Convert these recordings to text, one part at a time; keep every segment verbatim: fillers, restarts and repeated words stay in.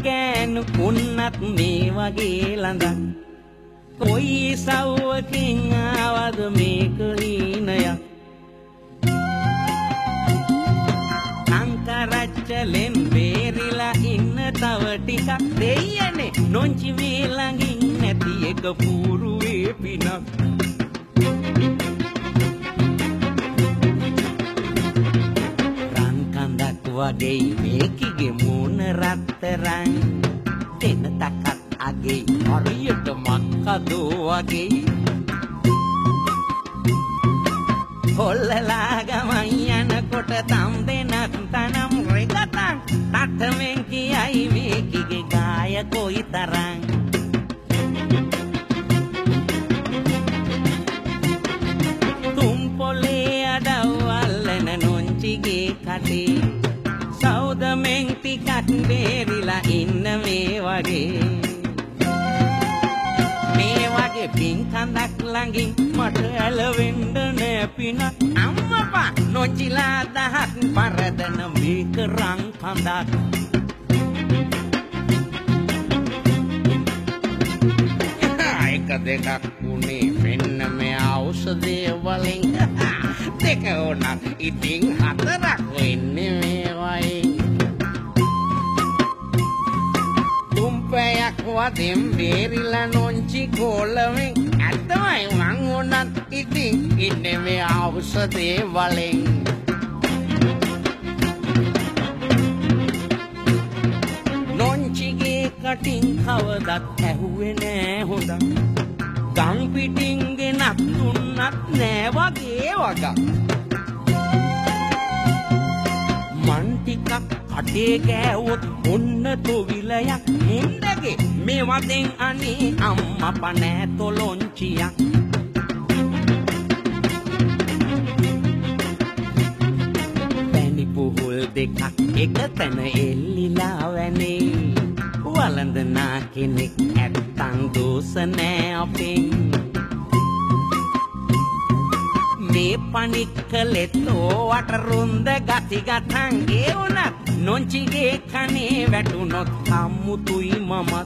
ගෑනු උන්නත් මේ වගේ ළඳක් කොයි සව්වකින් ආවද මේක හීනයක් අංකරච්චලෙන් බේරිලා ඉන්න තව ටිකක් දෙයනේ නොංචි මේ ළඟින් නැති එක පුරුවේ පිනක් වගේ මේකිගේ මූණ රත්තරන් දෙන තකත් අගේ හරියට මක්කදෝ වගේ හොල්ලලා ගමන් යනකොට තම් දෙනත් තනම් රෙගතන් තට්ටමෙන් කියයි මේකිගේ ගාය කොයි තරම් තුම් පොලේ අඩවල්ලන නොංචිගේ කටේ සෞදමෙන් ටිකක් බේරිලා ඉන්න මේ වගේ මේ වගේ පින්කඳක් ළඟින් මට ඇලවෙන්න නෑ පින අම්මපා නොචිලා දහත් පරදන මේක රං කඳක් එක දෙකක් උනේ මෙන්න මේ ඖෂධය වලින් දෙක උනත් ඉතින් හතරක් වෙන්නේ මේ වයි තුම්පයක් වදින් බේරිලා නොංචි කොලවෙන් ඇත්තමයි මං උනත් ඉතින් ඉන්නේ මේ ඖෂධය වලින් නොංචිගේ කටින් කවදත් ඇහුවේ නෑ හොඳක් ගම් පිටින් ගෙනත් දුන්නත් නෑ වගේ වගක් මන් ටිකක් කටේ ගෑවොත් ඔන්න තොවිලයක් මුන්දගේ මේ වදෙන් අනේ අම්මපා නෑ තොලොංචියක් පැණි පුහුල් දෙකක් එක තැන එල්ලිලා වැනේ වළඳනා කෙනෙක් ඇත්තන් දෝස නෑ අපෙන් මේ පනික්කලෙත් ඕවට රුන්ද ගති ගතන් ඒ උනත් නොංචිගේ කනේ වැටුනොත් අම්මුතුයි මමත්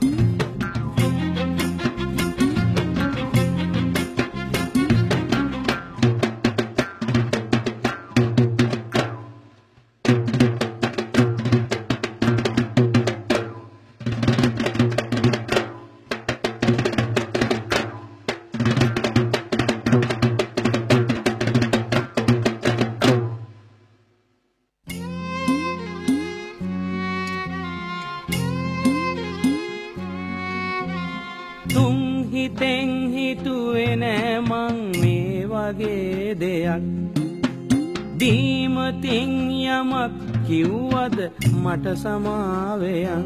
දීමතින් යමක් කිව්වද මට සමාවෙයන්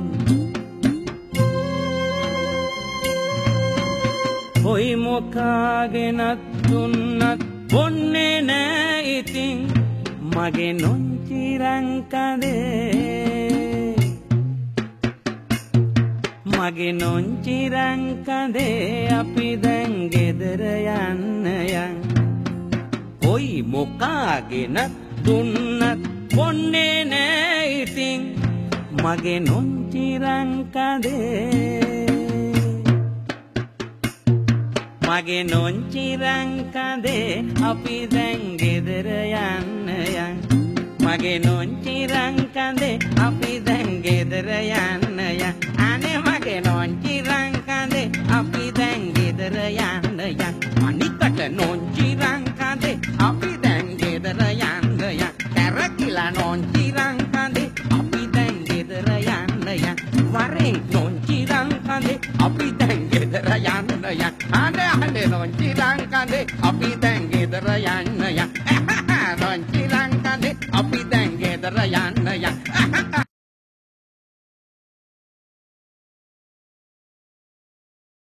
කොයි මොකාගෙනත් දුන්නත් බොන්නේ නෑ ඉතින් මගේ නොංචිරංකදේ මගේ නොංචිරංකදේ අපි දැන් ගෙදර යන්න යන් කොයි මොකාගෙන දුන්නත් බොන්නේ නෑ ඉතින් මගේ නොංචිරංකදේ මගේ නොංචිරංකදේ අපි දැන් ගෙදර යන්න යන් මගේ නොංචිරංකදේ අපි දැන් ගෙදර යන්න යන් අනේ මගේ නොංචිරංකදේ අපි දැන් ගෙදර යන්න යන් අනිකට නොංචිරංකදේ අපි දැන් ගෙදර යන්න යන් කැරකිලා නොංචිරංකදේ අපි දැන් ගෙදර යන්න යන් වරෙන් නොංචිරංකදේ අපි දැන් ගෙදර යන්න යන් අනේ අනේ නොංචිරංකදේ අපි දැන් ගෙදර යන්න යන් නොංචිරංකදේ අපි දැන් ගෙදර යන්න යන්